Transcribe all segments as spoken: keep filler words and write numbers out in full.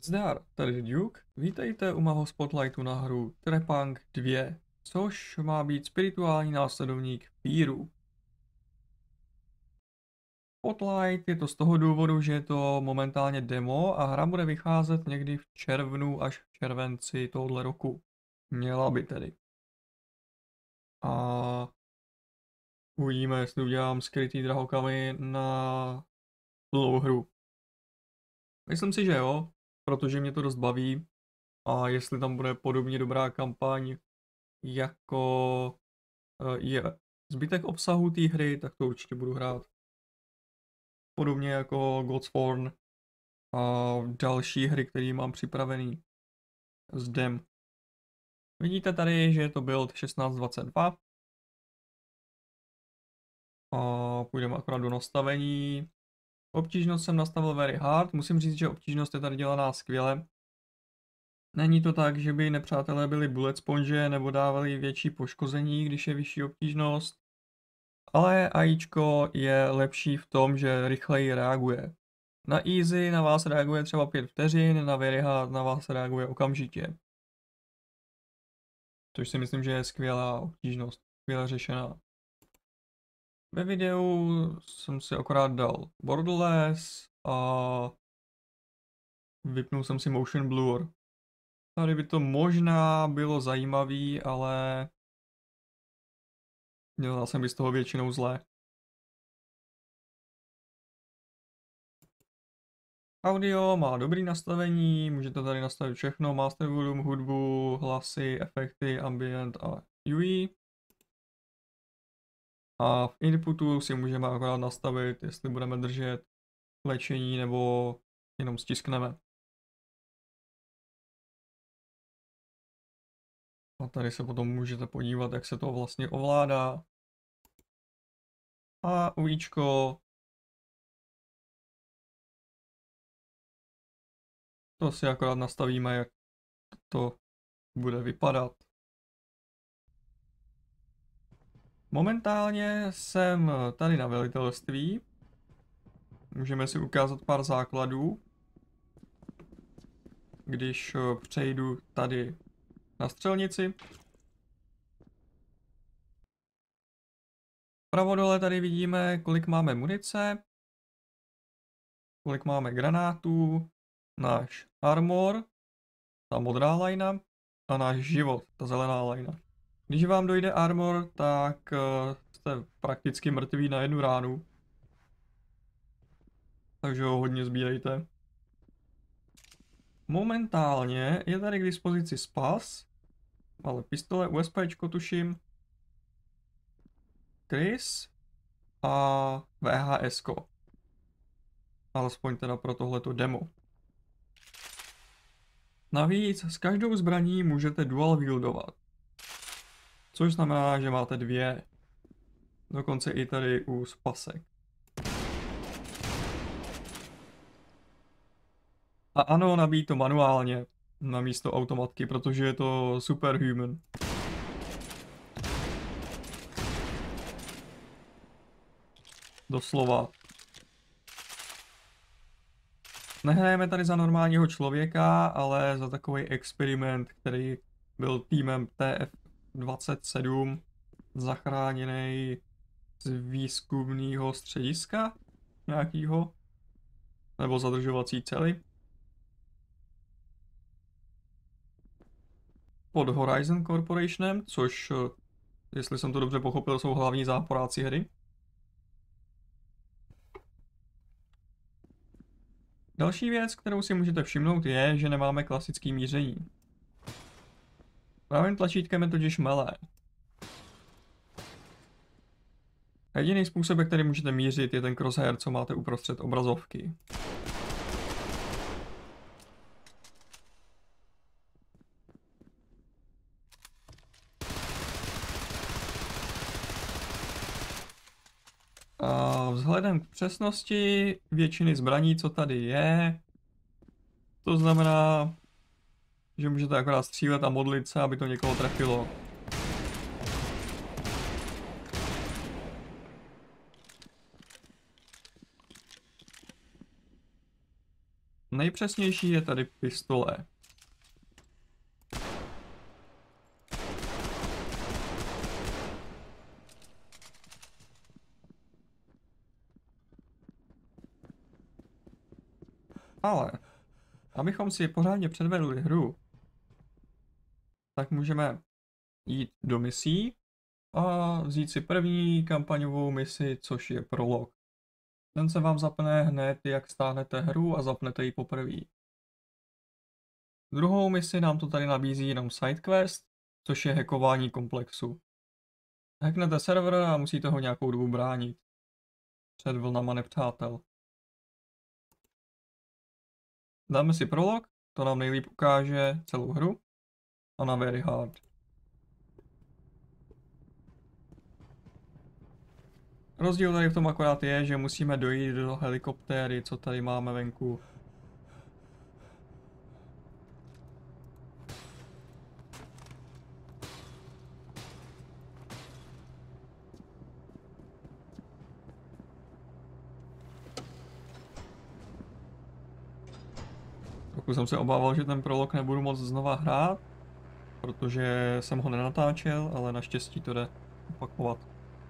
Zdar, tady Duke, vítejte u mého spotlightu na hru Trepang dva, což má být spirituální následovník Píru. Spotlight je to z toho důvodu, že je to momentálně demo a hra bude vycházet někdy v červnu až v červenci tohoto roku. Měla by tedy. A uvidíme, jestli udělám skrytý drahokamy na plnou hru. Myslím si, že jo, protože mě to dost baví a jestli tam bude podobně dobrá kampaň jako je zbytek obsahu té hry, tak to určitě budu hrát. Podobně jako Godsworn a další hry, které mám připravený z dem. Vidíte tady, že je to build šestnáct dvacet dva. A půjdeme akorát do nastavení. Obtížnost jsem nastavil very hard. Musím říct, že obtížnost je tady dělaná skvěle. Není to tak, že by nepřátelé byli bullet sponge nebo dávali větší poškození, když je vyšší obtížnost. Ale AIčko je lepší v tom, že rychleji reaguje. Na easy na vás reaguje třeba pět vteřin, na very hard na vás reaguje okamžitě. Což si myslím, že je skvělá obtížnost, skvěle řešená. Ve videu jsem si akorát dal borderless a vypnul jsem si motion blur. Tady by to možná bylo zajímavý, ale dělal jsem by z toho většinou zlé. Audio má dobrý nastavení, můžete tady nastavit všechno, master volume, hudbu, hlasy, efekty, ambient a U I. A v inputu si můžeme akorát nastavit, jestli budeme držet klečení nebo jenom stiskneme. A tady se potom můžete podívat, jak se to vlastně ovládá. A UIčko. To si akorát nastavíme, jak to bude vypadat. Momentálně jsem tady na velitelství. Můžeme si ukázat pár základů. Když přejdu tady na střelnici. Vpravo dole tady vidíme, kolik máme munice, kolik máme granátů, náš armor, ta modrá lajna a náš život, ta zelená lajna. Když vám dojde armor, tak jste prakticky mrtví na jednu ránu. Takže ho hodně sbírejte. Momentálně je tady k dispozici spas, ale pistole, USPčko tuším, Chris a VHSko. Alespoň teda pro tohleto demo. Navíc s každou zbraní můžete dual wieldovat. Což znamená, že máte dvě. Dokonce i tady u spasek. A ano, nabíjí to manuálně na místo automatky, protože je to superhuman. Doslova. Nehrajeme tady za normálního člověka, ale za takový experiment, který byl týmem T F dvacet sedm zachráněný z výzkumného střediska nějakého, nebo zadržovací cely. Pod Horizon Corporationem, což, jestli jsem to dobře pochopil, jsou hlavní záporáci hry. Další věc, kterou si můžete všimnout, je, že nemáme klasické míření. Pravým tlačítkem je totiž melee. Jediný způsob, jak tady můžete mířit, je ten crosshair, co máte uprostřed obrazovky. A vzhledem k přesnosti většiny zbraní, co tady je, to znamená, že můžete akorát střílet a modlit se, aby to někoho trefilo. Nejpřesnější je tady pistole. Ale abychom si pořádně předvedli hru, tak můžeme jít do misí a vzít si první kampaňovou misi, což je prolog. Ten se vám zapne hned, jak stáhnete hru a zapnete ji poprvé. Druhou misi nám to tady nabízí jenom sidequest, což je hackování komplexu. Hacknete server a musíte ho nějakou dobu bránit před vlnama nepřátel. Dáme si prolog, to nám nejlíp ukáže celou hru a na Very Hard. Rozdíl tady v tom akorát je, že musíme dojít do helikoptéry, co tady máme venku. Trochu jsem se obával, že ten prolog nebudu moc znova hrát, protože jsem ho nenatáčel, ale naštěstí to jde opakovat.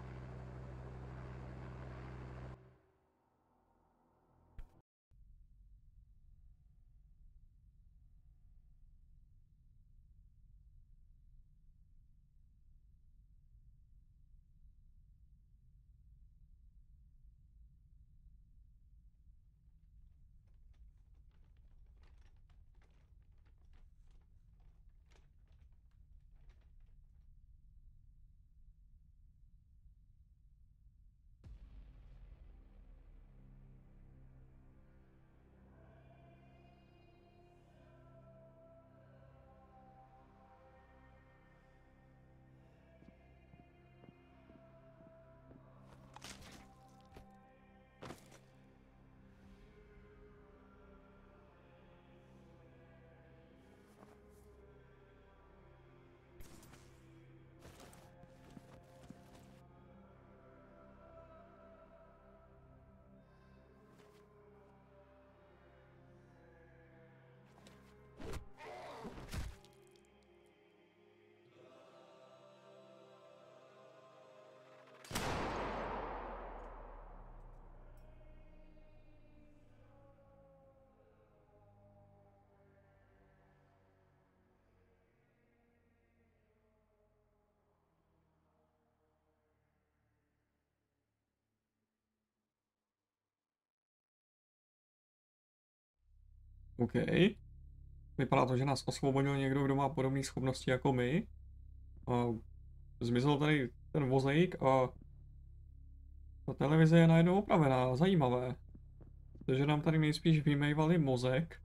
OK. Vypadá to, že nás osvobodil někdo, kdo má podobné schopnosti jako my. A zmizel tady ten vozejk a ta televize je najednou opravená. Zajímavé. Takže nám tady nejspíš vymejvali mozek.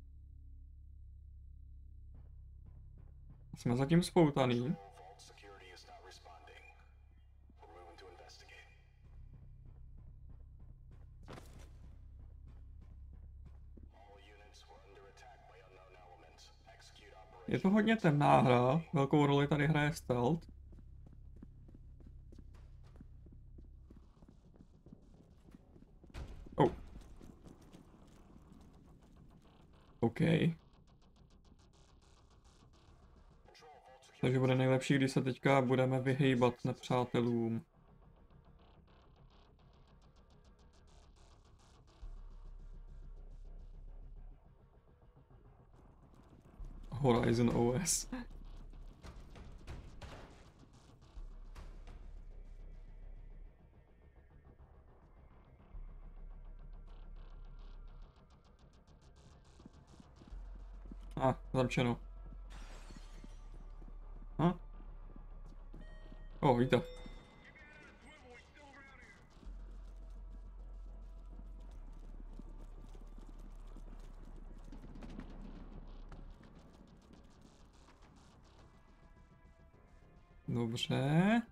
Jsme zatím spoutaný. Je to hodně temná hra, velkou roli tady hraje stealth. Oh. OK. Takže bude nejlepší, když se teďka budeme vyhejbat nepřátelům. Horizon O S. A, ah, zamčeno. Hm? O, víte. Dobře.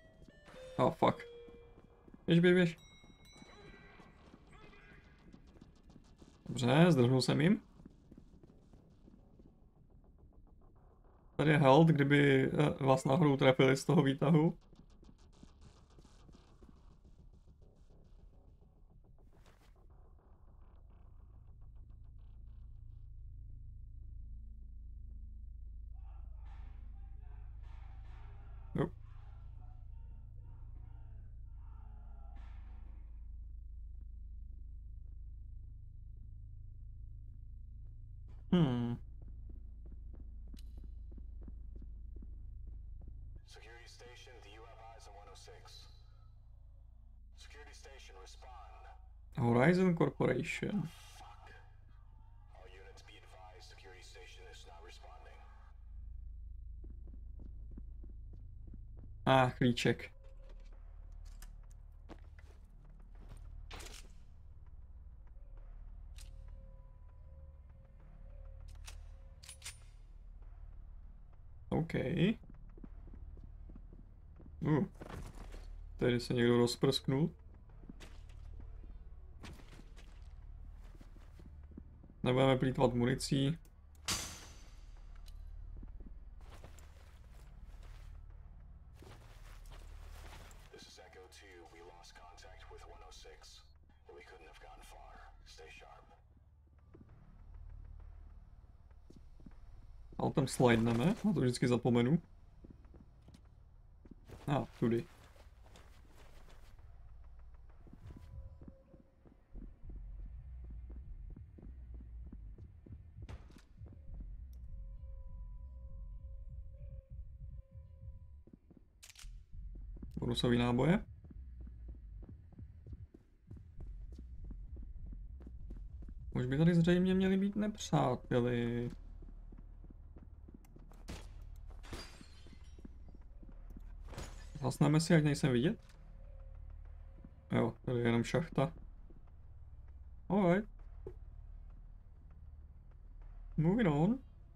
Oh, fuck. Běž, běž, běž. Dobře, zdrhnul jsem jim. Tady je health, kdyby vás náhodou trefili z toho výtahu. Jo. Hmm. Security station, do you have eyes on one oh six? Security station, respond. Horizon Corporation. Fuck. All units be advised, security station is not responding. Ah, klíček. OK. Uh. Tady se někdo rozprsknul. Nebudeme plýtvat municí. This is Echo two. We lost contact with one oh six, but we couldn't have gone far. Stay sharp. Ale tam slidneme, na to vždycky zapomenu. A, ah, tudy. Bonusový náboje. Už by tady zřejmě měli být nepřáteli. Zasneme si, ať nejsem vidět. Jo, tady je jenom šachta. Alright. Moving on.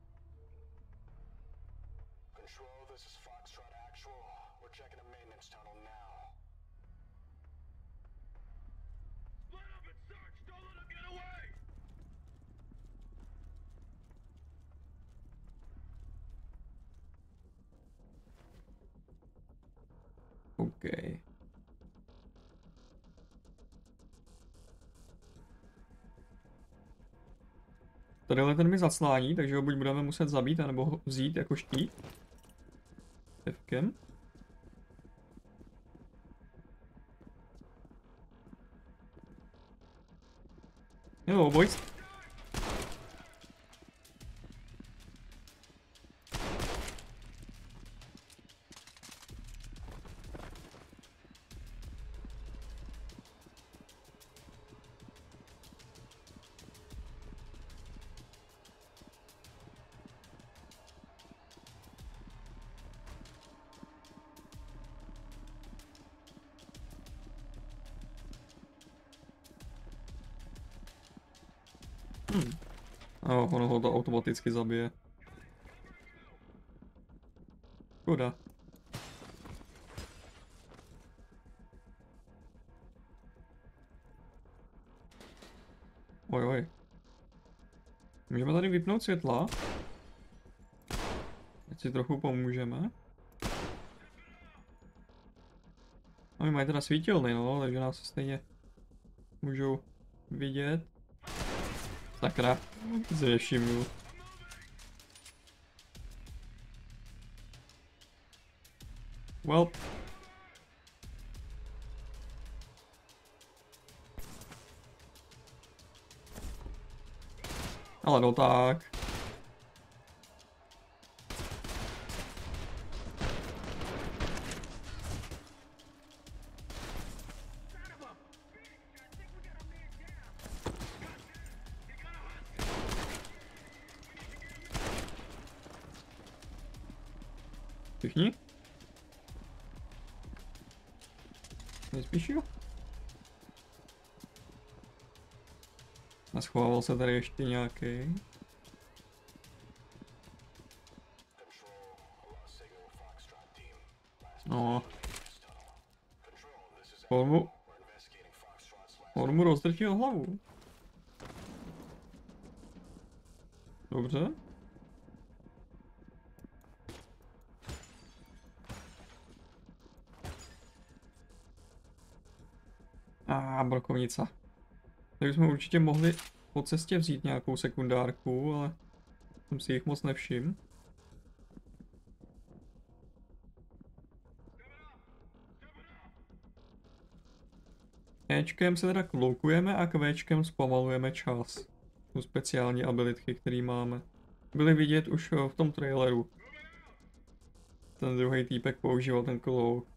Control, this is Foxtrot Actual. We're checking a maintenance tunnel now. Split up and search! Don't let him get away! OK. Tadyhle ten mi zaclání, takže ho buď budeme muset zabít, anebo ho vzít jako štít. Pivkem. Hello, boys. Hmm. Oh, ono ho to automaticky zabije. Škoda. Oj, oj. Můžeme tady vypnout světla. Ať si trochu pomůžeme. Oni mají teda svítilny, no, takže nás stejně můžou vidět. Sakra, si nevšimnu. Well. Ale no tak. Všichni? Nejspíš jo? Naschovával se tady ještě nějaký. No. On mu... On mu rozdrtil hlavu. Dobře. A ah, brokovnica. Tak bychom určitě mohli po cestě vzít nějakou sekundárku, ale jsem si jich moc nevšiml. Ečkem se teda kloukujeme a kvéčkem zpomalujeme čas. Tu speciální abilitky, který máme. Byly vidět už v tom traileru. Ten druhý týpek používal ten klouk.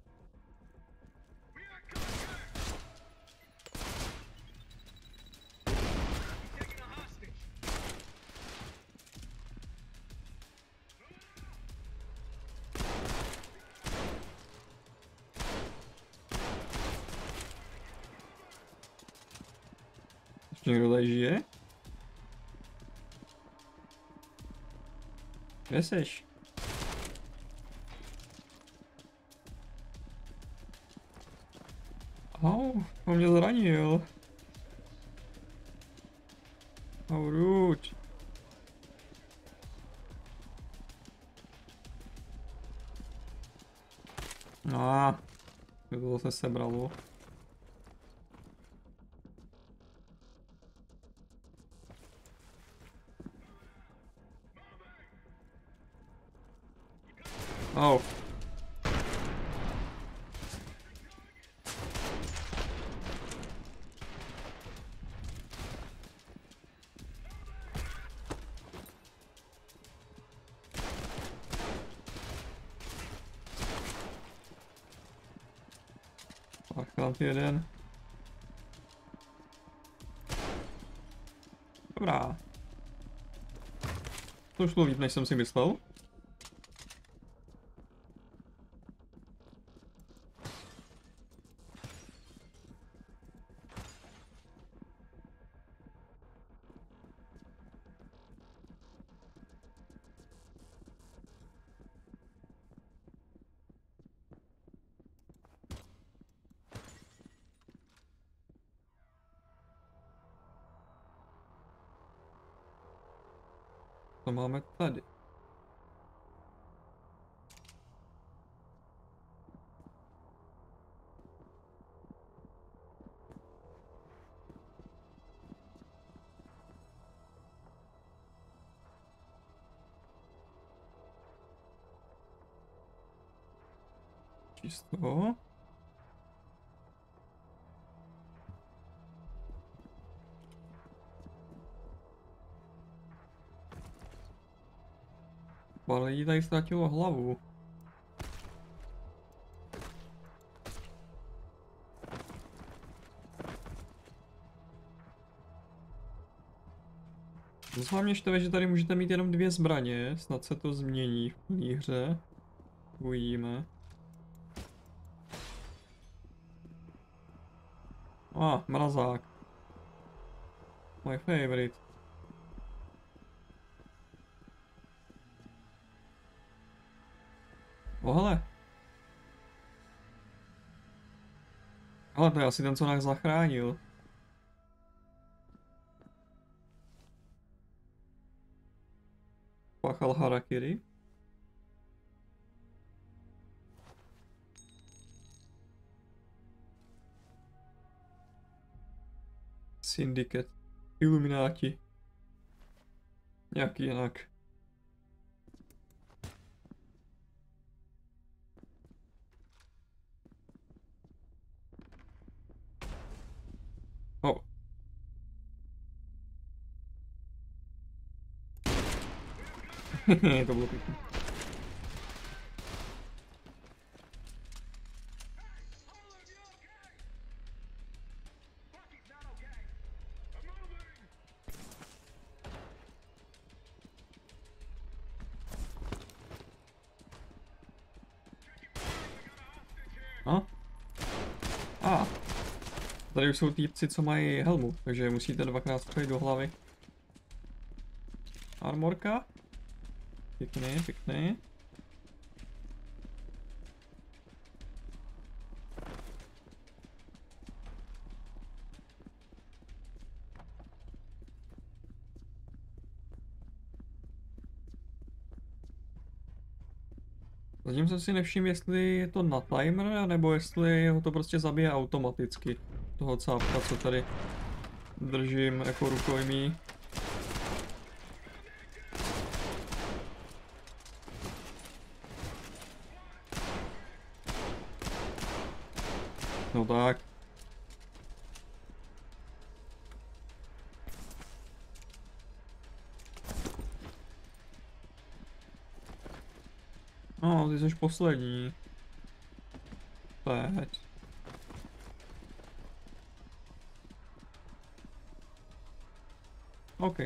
Ještě někdo tady žije? Kde seš? Au, on mě zranil. Au, ruč. A, to zase sebralo. Au. Parchant jeden. Dobrá. To šlo líp, než jsem si myslel. To máme tady. Čisto. Pár lidí tady ztratilo hlavu. Zase vám mě štve, že tady můžete mít jenom dvě zbraně, snad se to změní v plný hře. Uvidíme. A, ah, mrazák. My favorite. O, hele. Ale to je asi ten, co nás zachránil. Pachal harakiri. Syndicate. Ilumináti. Jak jinak. Oh. To bylo pěkný. A? A. Tady už jsou týpci, co mají helmu, takže musíte dvakrát střelit do hlavy. Armorka. Pěkný, pěkný. Zatím jsem si nevšiml, jestli je to na timer, nebo jestli ho to prostě zabije automaticky. Toho cápka, co tady držím jako rukojmí. No tak. No, ty jsi poslední. Teď. OK.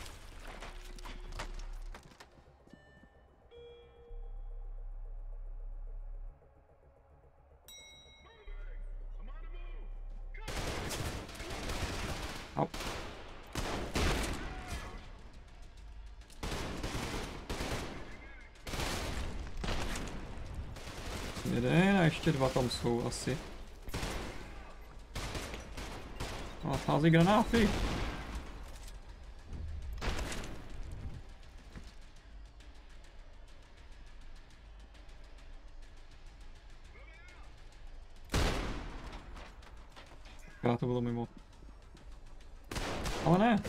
Au. Jeden a ještě dva tam jsou asi. A hází granáty. Krát to bylo mimo. Ale ne.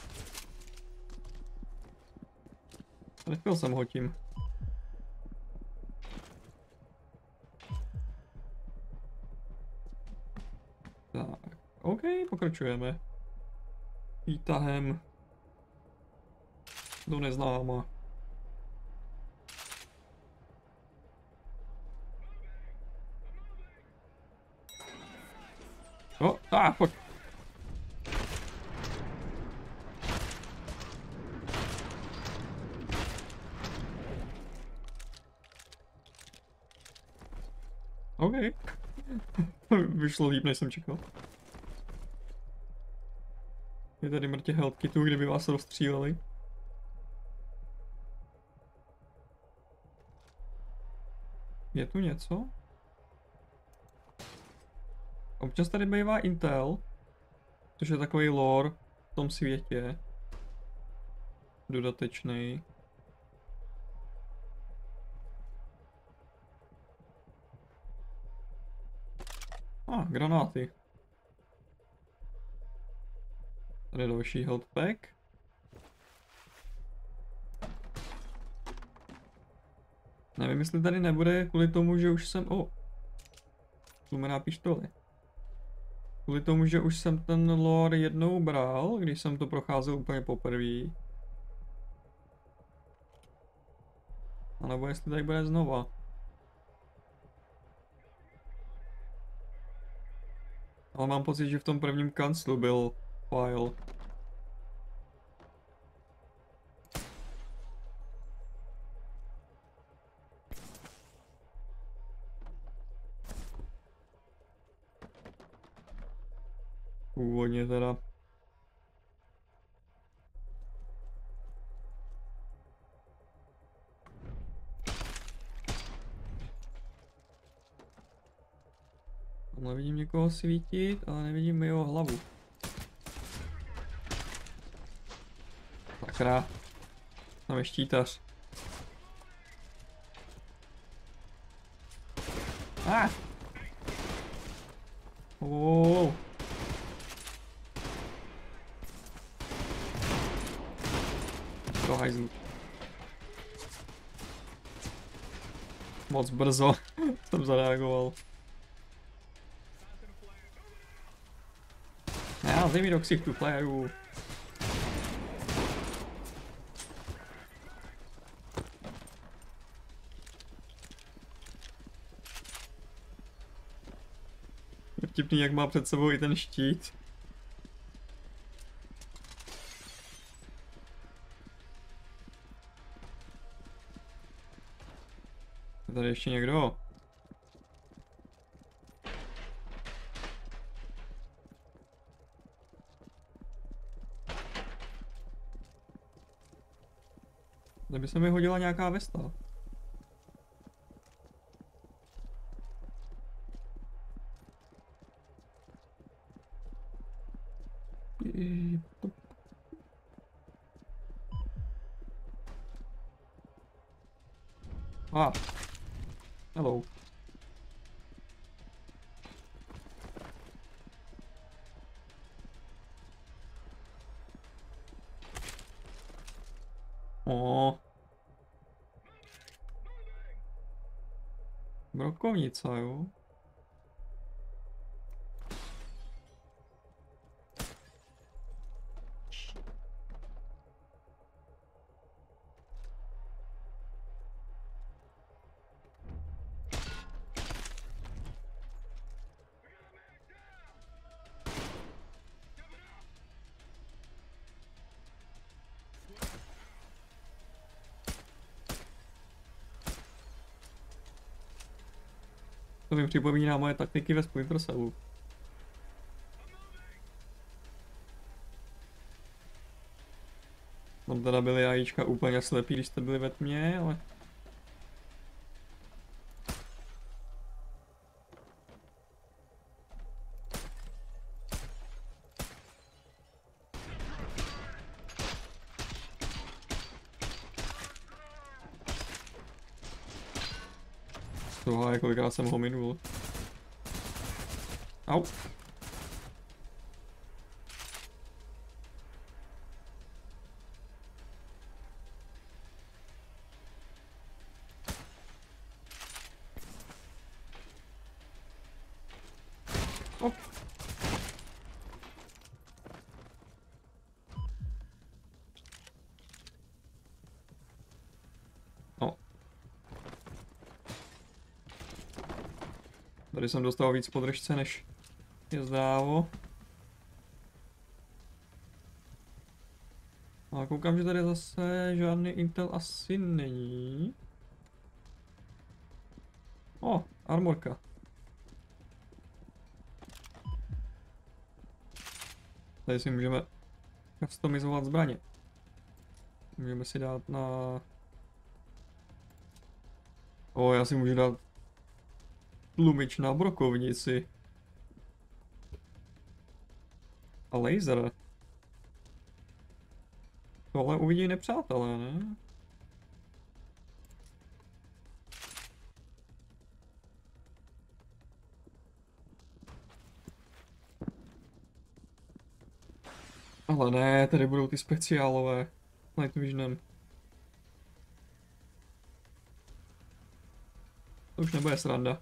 Trefil jsem ho tím. Tak, OK, pokračujeme. Výtahem do neznáma. O, ah, fuck. OK. Vyšlo líp, než jsem čekal. Je tady mrtě health kitů, kdyby vás rozstříleli. Je tu něco? Občas tady bývá Intel, což je takový lore v tom světě. Dodatečný. A, ah, granáty. Tady je další health pack. Nevím, jestli tady nebude kvůli tomu, že už jsem... Oh. Tlumená pištoli. Kvůli tomu, že už jsem ten lore jednou bral, když jsem to procházel úplně poprvé. A nebo jestli tady bude znova. Ale mám pocit, že v tom prvním kanclu byl file. Původně teda. Tamhle vidím někoho svítit, ale nevidím jeho hlavu. Sakra. Tam je štítař. Ah! Oh. Do hajzlu. Moc brzo jsem zareagoval. Já, dej mi do ksichtu, playeru. Je vtipný, jak má před sebou i ten štít. Je tady ještě někdo? Tady by se mi hodila nějaká vesta. A. Hello. O. Brokovnice, jo. To mi připomíná moje taktiky ve Splinter Cellu. Tam teda byly jajíčka úplně slepí, když jste byli ve tmě, ale... Tohle, kolikrát jsem ho minul. Au. Ok. No. Tady jsem dostal víc podržce, než je zdálo. A koukám, že tady zase žádný Intel asi není. O, armorka. Tady si můžeme customizovat zbraně. Můžeme si dát na... O, já si můžu dát tlumič na brokovnici. A laser. Tohle uvidí nepřátelé, ne? Ale ne, tady budou ty speciálové. Night Visionem. To už nebude sranda.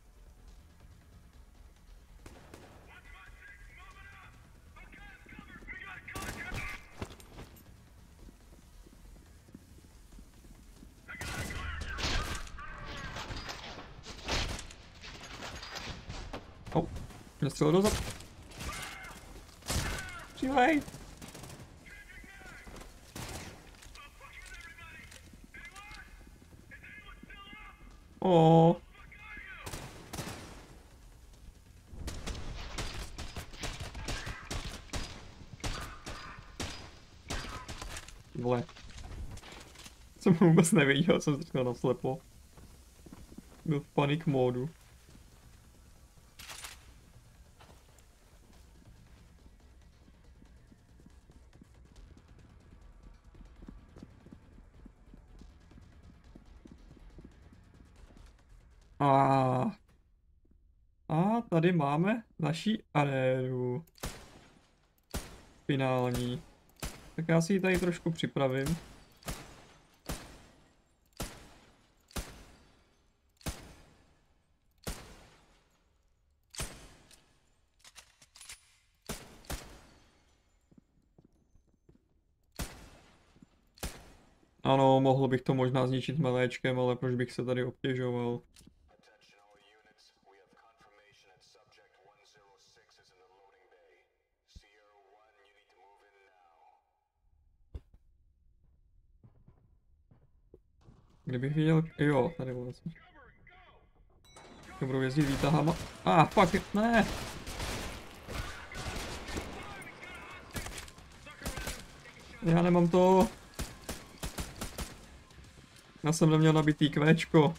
Oh, nestřelil dozad. Přívej! Oh. Vole. Jsem vůbec neviděl, jsem se naslepo. Byl v panik módu. A a tady máme naší arénu. Finální. Tak já si ji tady trošku připravím. Ano, mohl bych to možná zničit meléčkem, ale proč bych se tady obtěžoval? Attention all units. We have confirmation that subject one zero six is in the loading bay. Sierra one, you need to move in now. Kdybych viděl, jo, tady vlastně. To budou jezdit výtahama. A, ah, fuck, ne! Já nemám to. Já jsem neměl nabitý kvéčko.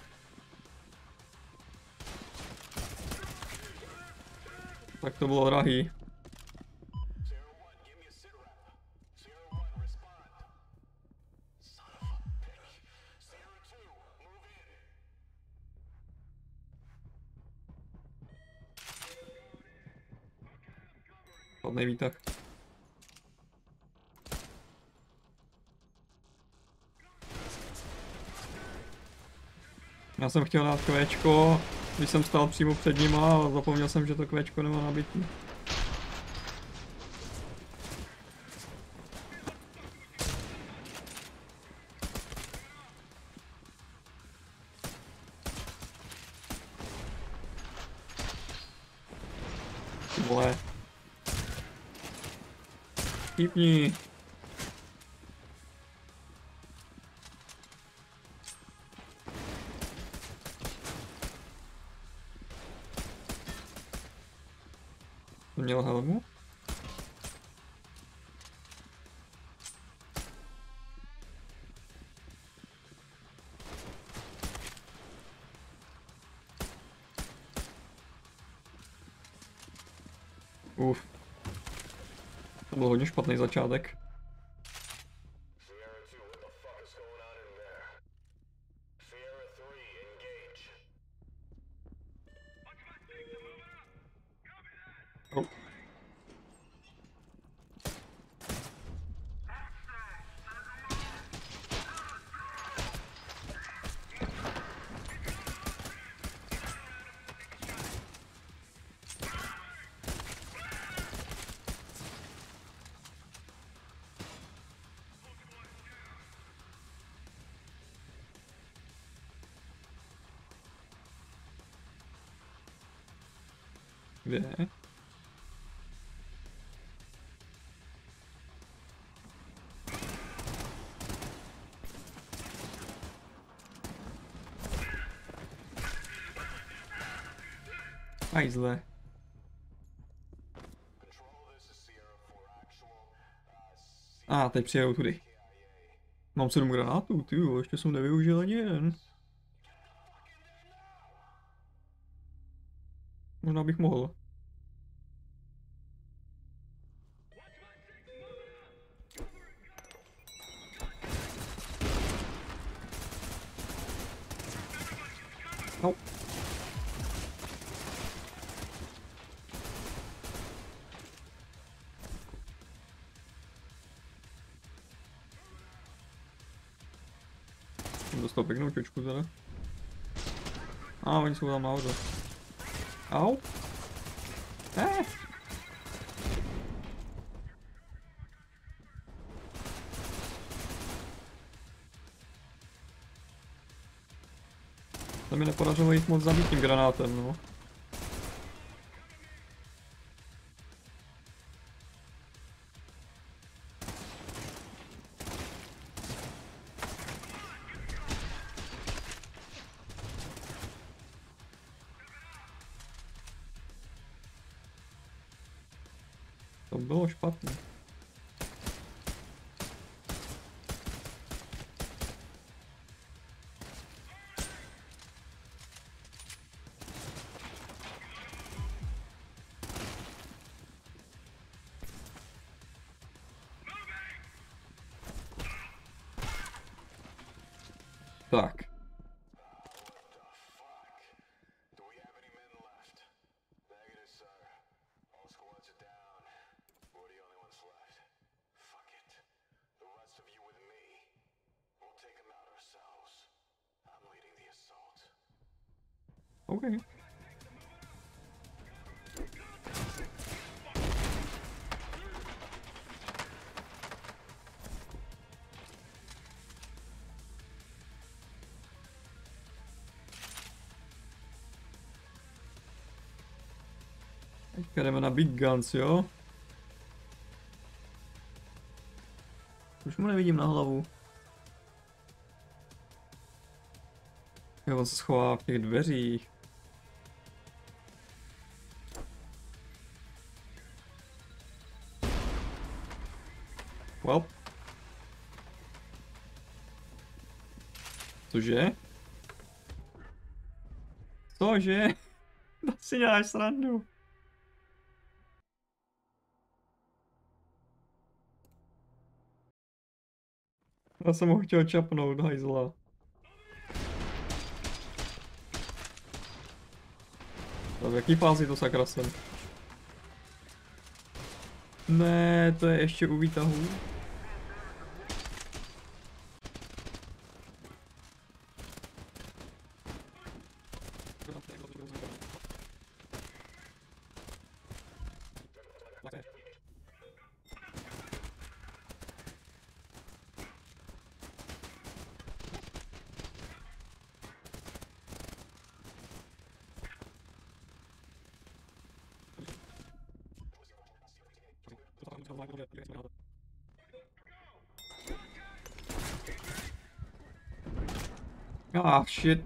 Tak to bylo drahý. Sierra one, give me a sit rep. Sierra one, respond. Son of a bitch. Sierra two, move in. Špatný výtah. Já jsem chtěl dát kvéčko, když jsem stál přímo před nima, ale zapomněl jsem, že to kvéčko nemá nabitý. Ty vole. Chypni. To měl helmu? Uf. To byl hodně špatný začátek. Sierra two, what the fuck is going on in there? Sierra three, engage. Oh. Kde? Hajzle. Control, this is Sierra four actual. Uh, A ah, teď přijedou tudy. Mám sedm granátů, ty jo, ještě jsem nevyužil ani jeden. Možná bych mohl. No. Jsem dostal pěknou čočku teda. A oni jsou tam nahoře. Au. Eh. To mi nepodařilo jich moc zabít tím granátem, no. To bylo špatné. Tak. do we have any men left? Negative, sir. All squads are down. We're the only ones left. Fuck it. The rest of you with me. We'll take them out ourselves. I'm leading the assault. Okay. Teďka jdeme na Big Guns, jo? Už mu nevidím na hlavu. Jo, on se schová v těch dveřích. Well. Cože? Cože? To si děláš srandu. Já jsem ho chtěl čapnout, hajzla. V jaký fázi to sakra jsem? Ne, to je ještě u výtahu. Ah, shit.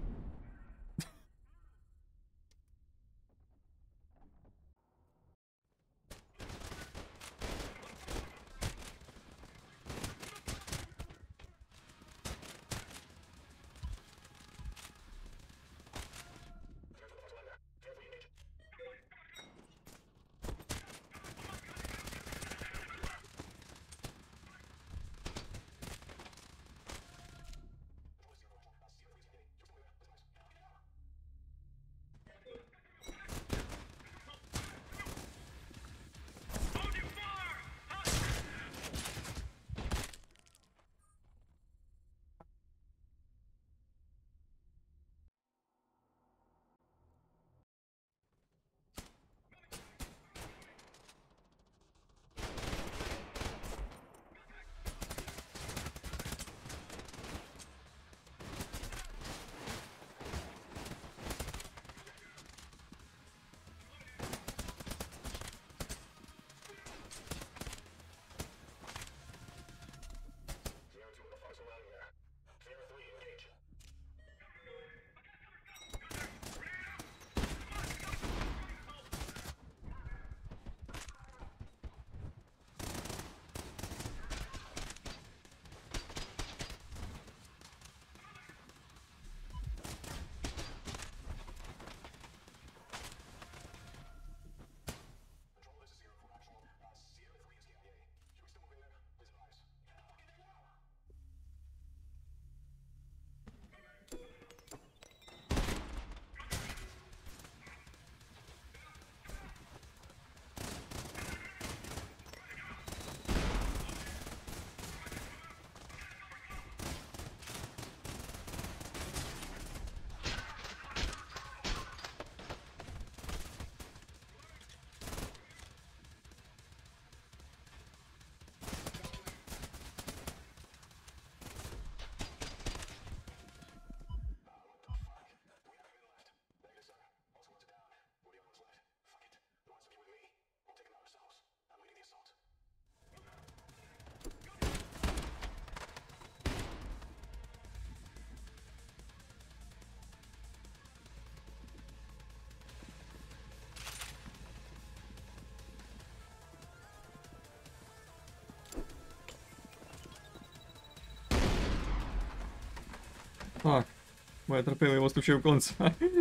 Tak, moje trpělivost už je u konce.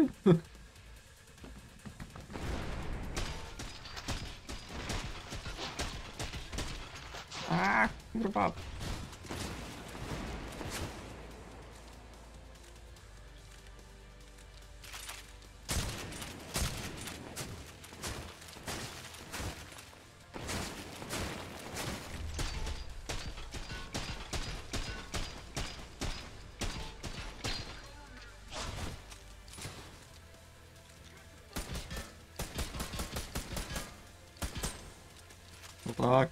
Ah, kurva. No tak.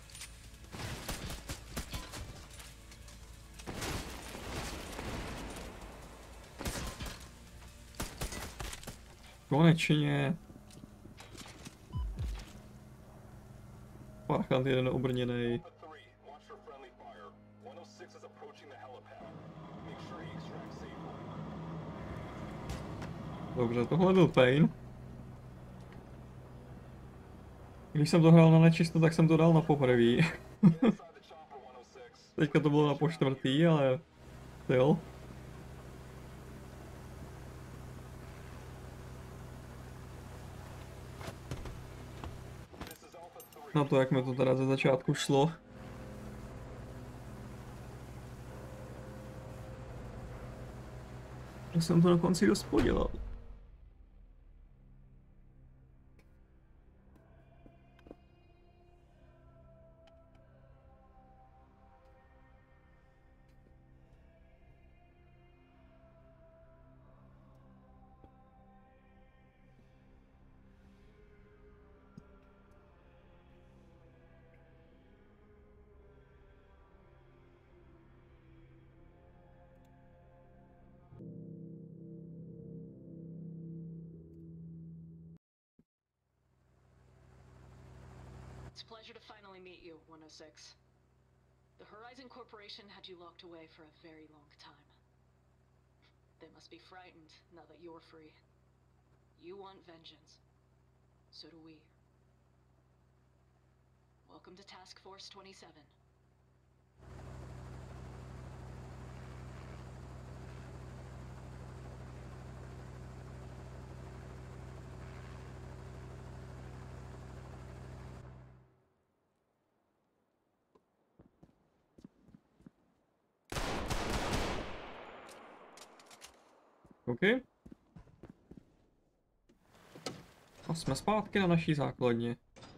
Konečně. Parchant jeden obrněnej. Dobře, tohle byl pain. Když jsem to hrál na nečisto, tak jsem to dal na poprvý. Teďka to bylo na počtvrtý, ale jo. Na to, jak mi to teda ze začátku šlo. Já jsem to na konci dost podělal. It's a pleasure to finally meet you, one oh six. The Horizon Corporation had you locked away for a very long time. They must be frightened now that you're free. You want vengeance. So do we. Welcome to Task Force twenty-seven. OK. A jsme zpátky na naší základně.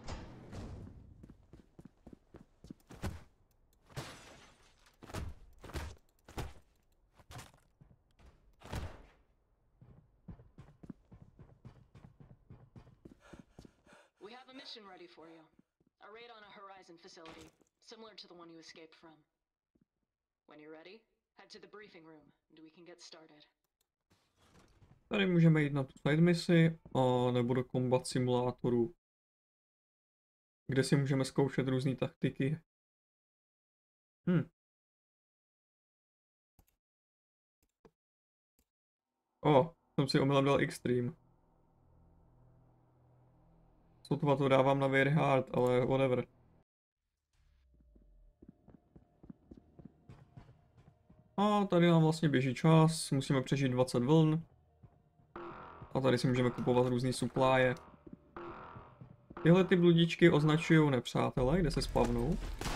We have a mission ready for you. A raid on a Horizon facility, similar to the one you escaped from. When you're ready, head to the briefing room and we can get started. Tady můžeme jít na tu side misi, a nebo do combat simulátoru, kde si můžeme zkoušet různé taktiky. Hm. O, jsem si omylem dal Extreme. Sotva to dávám na very hard, ale whatever. A tady nám vlastně běží čas, musíme přežít dvacet vln. A tady si můžeme kupovat různý supply. Tyhle ty bludičky označují nepřátelé, kde se spavnou.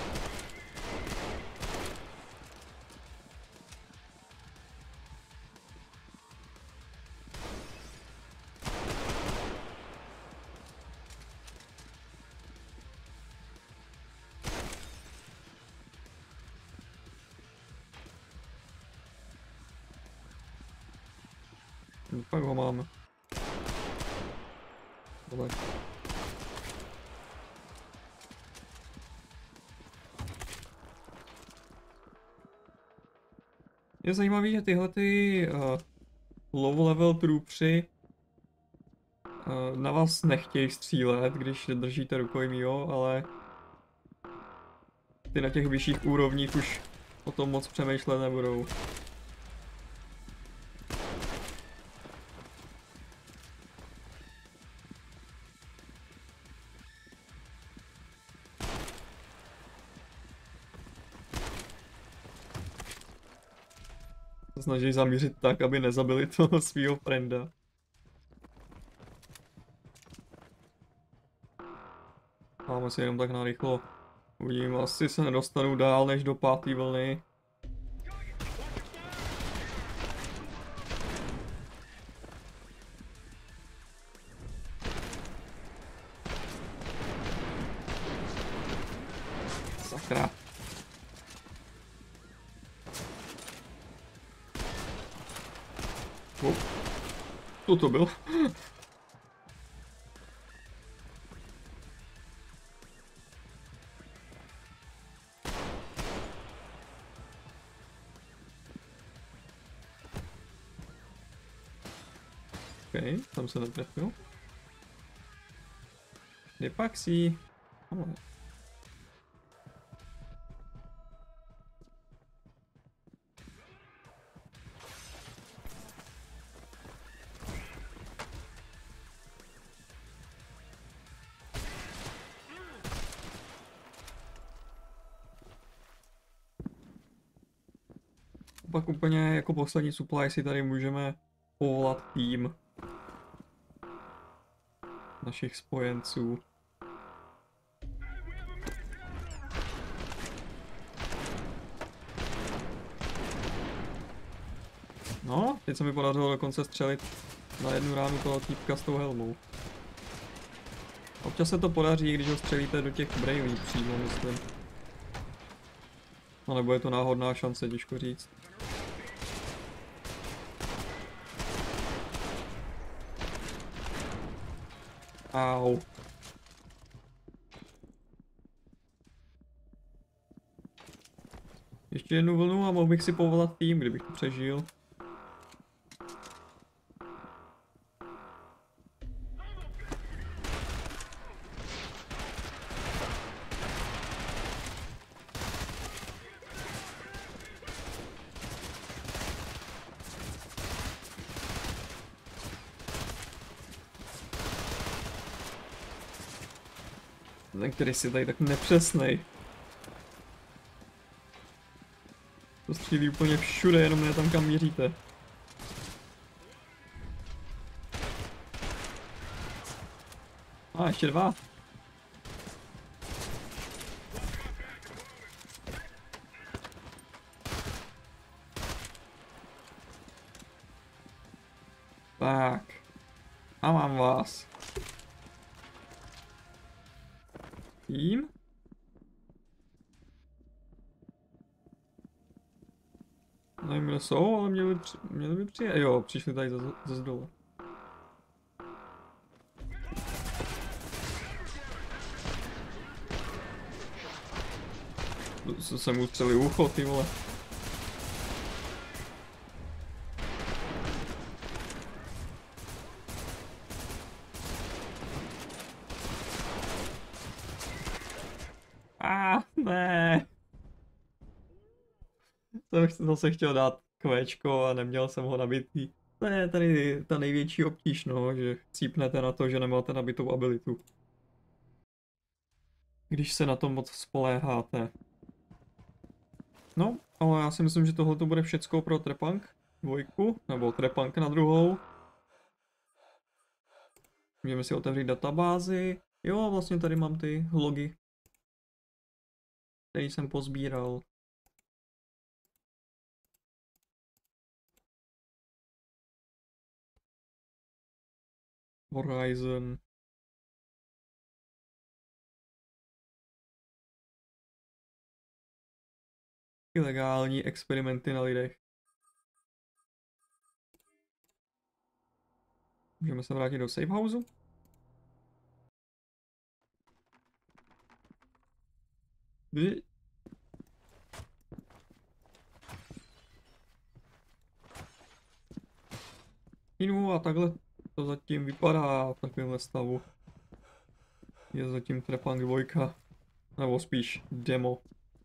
Pak ho máme. Dole. Je zajímavé, že tyhle ty uh, low level troopři uh, na vás nechtějí střílet, když držíte rukojmího, ale ty na těch vyšších úrovních už o tom moc přemýšlet nebudou. Snaží zamířit tak, aby nezabili toho svýho frenda. Máme si jenom tak narychlo. Uvidím, asi se nedostanu dál než do páté vlny. Sakra. Oh. Co to bylo? OK, tam se netrefil. Nepaxí. Ale. Pak úplně jako poslední supply si tady můžeme povolat tým našich spojenců. No, teď se mi podařilo dokonce střelit na jednu ránu toho týpka s tou helmou. Občas se to podaří, když ho střelíte do těch brejlí přímo, myslím. No nebo je to náhodná šance, těžko říct. Au. Ještě jednu vlnu a mohl bych si povolat tým, kdybych to přežil. Ten, který si tady tak nepřesnej. To střílí úplně všude, jenom ne tam, kam míříte. A ještě dva. Tak. A mám vás. Tím? Nevím, kde jsou, ale měli, při, měli by přijet. Jo, přišli tady ze, ze zdole. Co jsem ustřelil ucho, ty vole. A ne. To jsem zase chtěl dát kvéčko a neměl jsem ho nabitý. To je tady ta největší obtíž, no, že cípnete na to, že nemáte nabitou abilitu. Když se na to moc spoléháte. No, ale já si myslím, že tohle to bude všecko pro Trepang dvojku, nebo Trepang na druhou. Můžeme si otevřít databázi. Jo, vlastně tady mám ty logy, který jsem pozbíral. Horizon. Ilegální experimenty na lidech. Můžeme se vrátit do safe houseu. Vy... No a takhle to zatím vypadá v takovémhle stavu. Je zatím Trepang dvojka. Nebo spíš demo.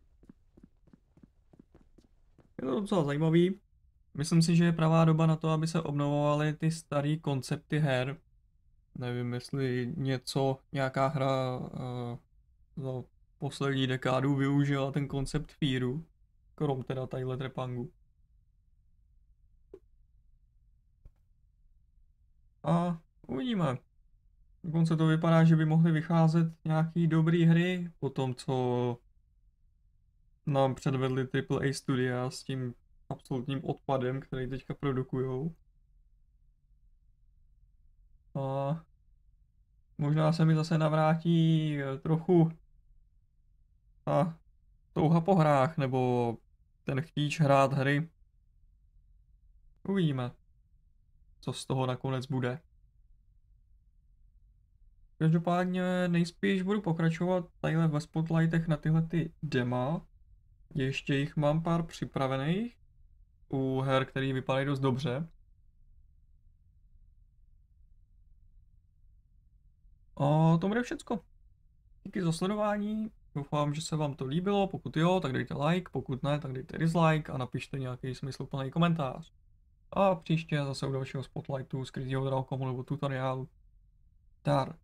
Je to docela zajímavý. Myslím si, že je pravá doba na to, aby se obnovovaly ty staré koncepty her. Nevím, jestli něco, nějaká hra uh, za poslední dekádu využila ten koncept Fearu. Krom teda tadyhle Trepangu. A uvidíme. Dokonce to vypadá, že by mohly vycházet nějaký dobrý hry po tom, co nám předvedli triple A studia s tím absolutním odpadem, který teďka produkujou. A možná se mi zase navrátí trochu ta touha po hrách, nebo ten chtíč hrát hry. Uvidíme, co z toho nakonec bude. Každopádně nejspíš budu pokračovat tadyhle ve spotlightech na tyhle ty dema. Ještě jich mám pár připravených u her, které vypadají dost dobře. A to bude všecko. Díky za sledování. Doufám, že se vám to líbilo. Pokud jo, tak dejte like, pokud ne, tak dejte dislike a napište nějaký smysluplný komentář. A příště zase u dalšího spotlightu z Crazyho Drahokomu nebo tutoriálu. Dar.